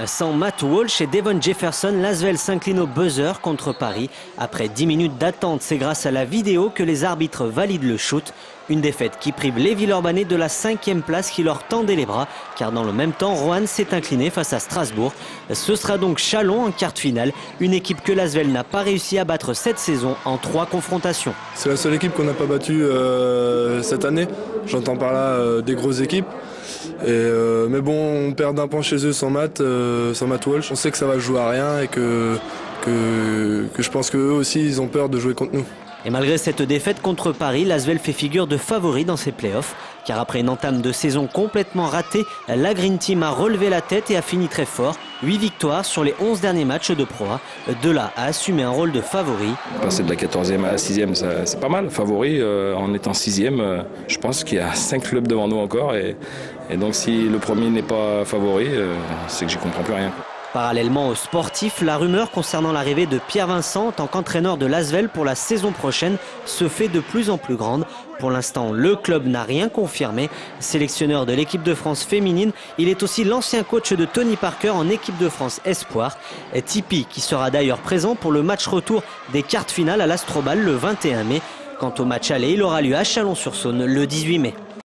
Sans Matt Walsh et Devon Jefferson, l'Asvel s'incline au buzzer contre Paris. Après 10 minutes d'attente, c'est grâce à la vidéo que les arbitres valident le shoot. Une défaite qui prive les Villeurbanais de la 5e place qui leur tendait les bras. Car dans le même temps, Roanne s'est incliné face à Strasbourg. Ce sera donc Châlons en quart de finale. Une équipe que l'Asvel n'a pas réussi à battre cette saison en 3 confrontations. C'est la seule équipe qu'on n'a pas battue cette année. J'entends par là des grosses équipes. Mais bon, on perd d'un point chez eux sans Matt Walsh. On sait que ça va jouer à rien et que je pense qu'eux aussi, ils ont peur de jouer contre nous. Et malgré cette défaite contre Paris, l'Asvel fait figure de favori dans ses playoffs. Car après une entame de saison complètement ratée, la Green Team a relevé la tête et a fini très fort. 8 victoires sur les 11 derniers matchs de Pro A. De là à assumer un rôle de favori. Passer de la 14e à la 6e, c'est pas mal. Favori, en étant 6e, je pense qu'il y a 5 clubs devant nous encore. Et donc si le premier n'est pas favori, c'est que j'y comprends plus rien. Parallèlement aux sportifs, la rumeur concernant l'arrivée de Pierre Vincent en tant qu'entraîneur de l'Asvel pour la saison prochaine se fait de plus en plus grande. Pour l'instant, le club n'a rien confirmé. Sélectionneur de l'équipe de France féminine, il est aussi l'ancien coach de Tony Parker en équipe de France Espoir. Tipeee qui sera d'ailleurs présent pour le match retour des quarts finales à l'Astrobal le 21 mai. Quant au match aller, il aura lieu à Chalon-sur-Saône le 18 mai.